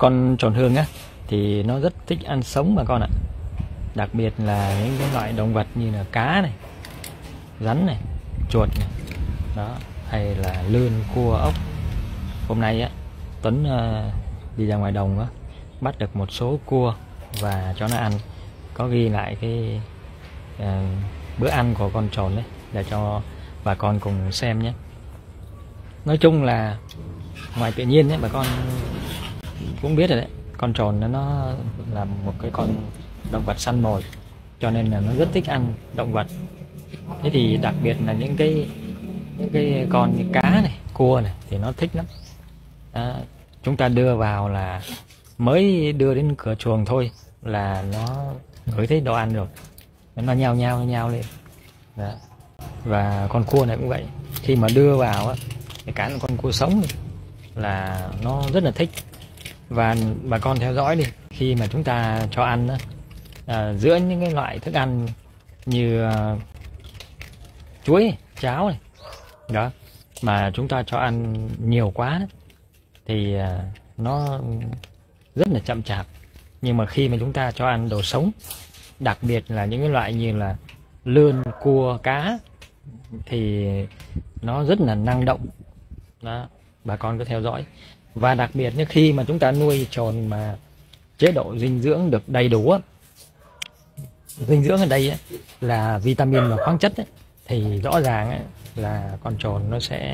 Con trồn hương á thì nó rất thích ăn sống bà con ạ. Đặc biệt là những cái loại động vật như là cá này, rắn này, chuột này, đó, hay là lươn, cua, ốc. Hôm nay á Tuấn đi ra ngoài đồng á, bắt được một số cua và cho nó ăn. Có ghi lại cái bữa ăn của con trồn đấy để cho bà con cùng xem nhé. Nói chung là ngoài tự nhiên nhé, bà con cũng biết rồi đấy, con trồn nó là một cái con động vật săn mồi, cho nên là nó rất thích ăn động vật. Thế thì đặc biệt là những cái con như cá này, cua này thì nó thích lắm. Chúng ta đưa vào là mới đưa đến cửa chuồng thôi là nó ngửi thấy đồ ăn rồi, nó nhao nhao lên. Đó. Và con cua này cũng vậy, khi mà đưa vào á, cả con cua sống là nó rất là thích. Và bà con theo dõi đi, khi mà chúng ta cho ăn á, giữa những cái loại thức ăn như chuối, cháo này đó, mà chúng ta cho ăn nhiều quá đó, thì nó rất là chậm chạp. Nhưng mà khi mà chúng ta cho ăn đồ sống, đặc biệt là những cái loại như là lươn, cua, cá, thì nó rất là năng động. Đó, bà con cứ theo dõi. Và đặc biệt như khi mà chúng ta nuôi trồn mà chế độ dinh dưỡng được đầy đủ á, dinh dưỡng ở đây á, là vitamin và khoáng chất ấy, thì rõ ràng ấy, là con trồn nó sẽ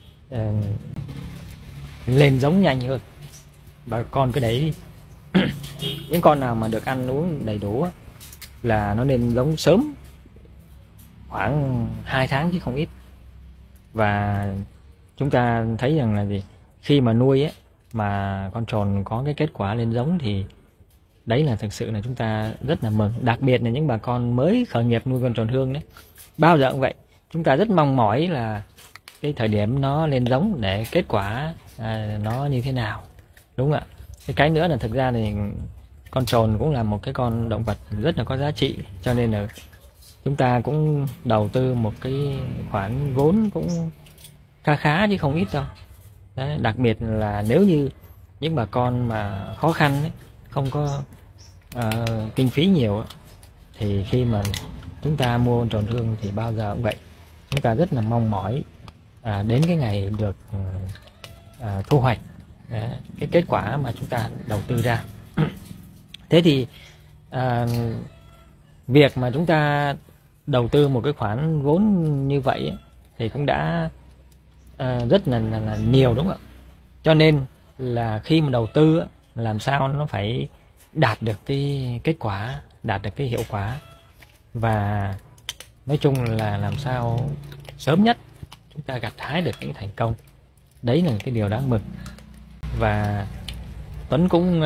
lên giống nhanh hơn. Bà con cứ để những con nào mà được ăn uống đầy đủ á, là nó lên giống sớm, khoảng 2 tháng chứ không ít. Và chúng ta thấy rằng là gì, khi mà nuôi ấy, mà con trồn có cái kết quả lên giống thì đấy là thực sự là chúng ta rất là mừng. Đặc biệt là những bà con mới khởi nghiệp nuôi con trồn hương đấy, bao giờ cũng vậy, chúng ta rất mong mỏi là cái thời điểm nó lên giống để kết quả nó như thế nào, đúng không ạ? Cái nữa là thực ra thì con trồn cũng là một cái con động vật rất là có giá trị, cho nên là chúng ta cũng đầu tư một cái khoản vốn cũng khá chứ không ít đâu. Đấy, đặc biệt là nếu như những bà con mà khó khăn ấy, không có kinh phí nhiều ấy, thì khi mà chúng ta mua con trồn hương thì bao giờ cũng vậy, chúng ta rất là mong mỏi đến cái ngày được thu hoạch cái kết quả mà chúng ta đầu tư ra. Thế thì việc mà chúng ta đầu tư một cái khoản vốn như vậy ấy, thì cũng đã rất là nhiều, đúng không ạ? Cho nên là khi mà đầu tư ấy, làm sao nó phải đạt được cái kết quả, đạt được cái hiệu quả, và nói chung là làm sao sớm nhất chúng ta gặt hái được những thành công. Đấy là cái điều đáng mừng. Và Tuấn cũng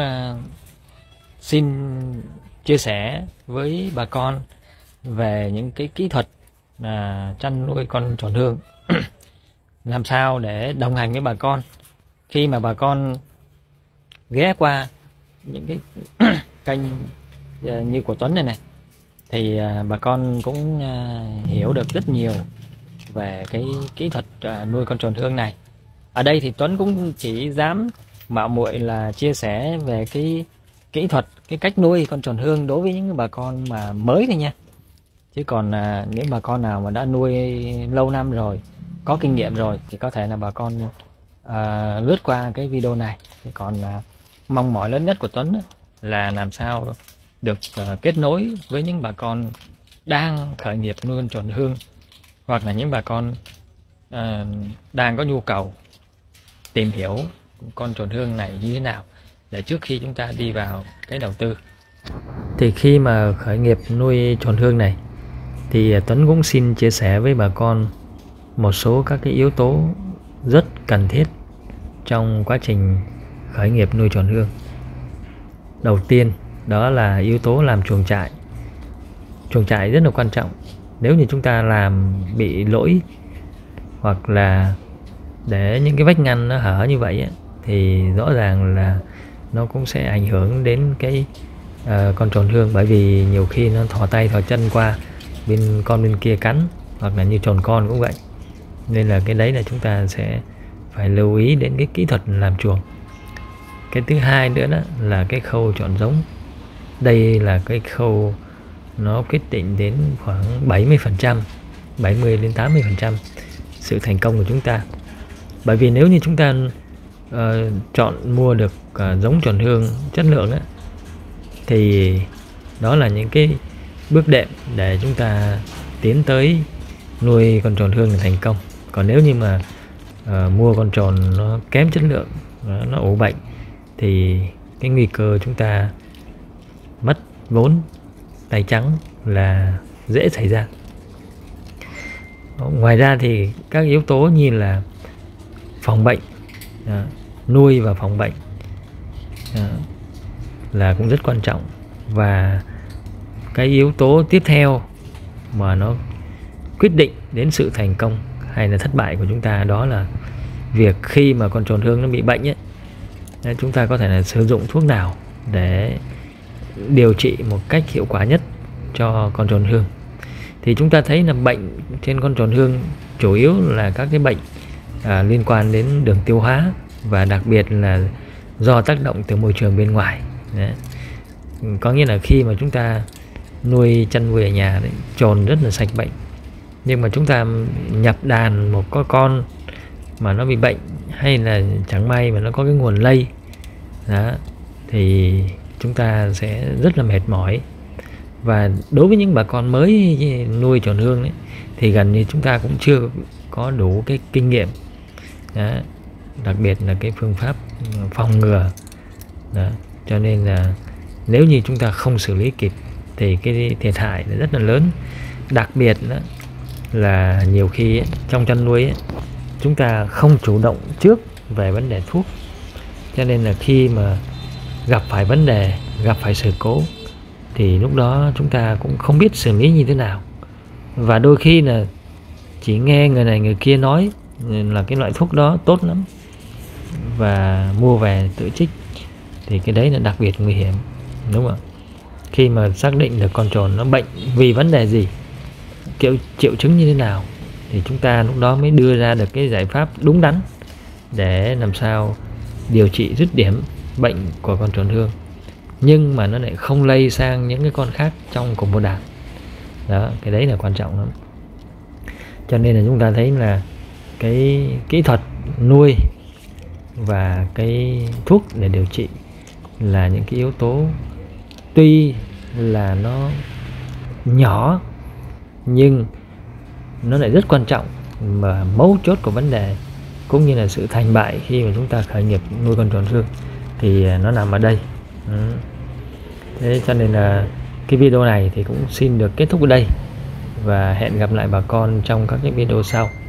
xin chia sẻ với bà con về những cái kỹ thuật chăn nuôi con trồn hương làm sao để đồng hành với bà con khi mà bà con ghé qua những cái kênh như của Tuấn này thì bà con cũng hiểu được rất nhiều về cái kỹ thuật nuôi con trồn hương này. Ở đây thì Tuấn cũng chỉ dám mạo muội là chia sẻ về cái kỹ thuật, cái cách nuôi con trồn hương đối với những bà con mà mới thôi nha. Chứ còn những bà con nào mà đã nuôi lâu năm rồi, có kinh nghiệm rồi, thì có thể là bà con lướt qua cái video này. Còn mong mỏi lớn nhất của Tuấn là làm sao được kết nối với những bà con đang khởi nghiệp nuôi con trồn hương, hoặc là những bà con đang có nhu cầu tìm hiểu con trồn hương này như thế nào để trước khi chúng ta đi vào cái đầu tư. Thì khi mà khởi nghiệp nuôi trồn hương này thì Tuấn cũng xin chia sẻ với bà con một số các cái yếu tố rất cần thiết trong quá trình khởi nghiệp nuôi trồn hương. Đầu tiên đó là yếu tố làm chuồng trại. Chuồng trại rất là quan trọng. Nếu như chúng ta làm bị lỗi hoặc là để những cái vách ngăn nó hở như vậy ấy, thì rõ ràng là nó cũng sẽ ảnh hưởng đến cái con trồn hương, bởi vì nhiều khi nó thò tay thò chân qua bên kia cắn, hoặc là như trồn con cũng vậy. Nên là cái đấy là chúng ta sẽ phải lưu ý đến cái kỹ thuật làm chuồng. Cái thứ hai nữa đó là cái khâu chọn giống. Đây là cái khâu nó quyết định đến khoảng 70%, 70 đến 80% sự thành công của chúng ta. Bởi vì nếu như chúng ta chọn mua được giống tròn hương chất lượng á, thì đó là những cái bước đệm để chúng ta tiến tới nuôi con tròn hương thành công. Còn nếu như mà mua con tròn nó kém chất lượng, nó ủ bệnh, thì cái nguy cơ chúng ta mất vốn tay trắng là dễ xảy ra. Ngoài ra thì các yếu tố như là phòng bệnh, nuôi và phòng bệnh là cũng rất quan trọng. Và cái yếu tố tiếp theo mà nó quyết định đến sự thành công hay là thất bại của chúng ta, đó là việc khi mà con tròn hương nó bị bệnh ấy, chúng ta có thể là sử dụng thuốc nào để điều trị một cách hiệu quả nhất cho con tròn hương. Thì chúng ta thấy là bệnh trên con tròn hương chủ yếu là các cái bệnh liên quan đến đường tiêu hóa, và đặc biệt là do tác động từ môi trường bên ngoài. Đấy. Có nghĩa là khi mà chúng ta chăn nuôi ở nhà đấy, trồn rất là sạch bệnh, nhưng mà chúng ta nhập đàn một con mà nó bị bệnh, hay là chẳng may mà nó có cái nguồn lây đó, thì chúng ta sẽ rất là mệt mỏi. Và đối với những bà con mới nuôi tròn hương ấy, thì gần như chúng ta cũng chưa có đủ cái kinh nghiệm đó, đặc biệt là cái phương pháp phòng ngừa đó. Cho nên là nếu như chúng ta không xử lý kịp thì cái thiệt hại là rất là lớn. Đặc biệt đó là nhiều khi ấy, trong chăn nuôi ấy, chúng ta không chủ động trước về vấn đề thuốc, cho nên là khi mà gặp phải vấn đề, gặp phải sự cố, thì lúc đó chúng ta cũng không biết xử lý như thế nào. Và đôi khi là chỉ nghe người này người kia nói là cái loại thuốc đó tốt lắm và mua về tự trích, thì cái đấy là đặc biệt nguy hiểm, đúng không ạ? Khi mà xác định được con trồn nó bệnh vì vấn đề gì, triệu chứng như thế nào, thì chúng ta lúc đó mới đưa ra được cái giải pháp đúng đắn để làm sao điều trị dứt điểm bệnh của con trồn hương, nhưng mà nó lại không lây sang những cái con khác trong cùng một đàn. Đó, cái đấy là quan trọng lắm. Cho nên là chúng ta thấy là cái kỹ thuật nuôi và cái thuốc để điều trị là những cái yếu tố tuy là nó nhỏ nhưng nó lại rất quan trọng, mà mấu chốt của vấn đề cũng như là sự thành bại khi mà chúng ta khởi nghiệp nuôi con tròn hương thì nó nằm ở đây. Thế cho nên là cái video này thì cũng xin được kết thúc ở đây, và hẹn gặp lại bà con trong các cái video sau.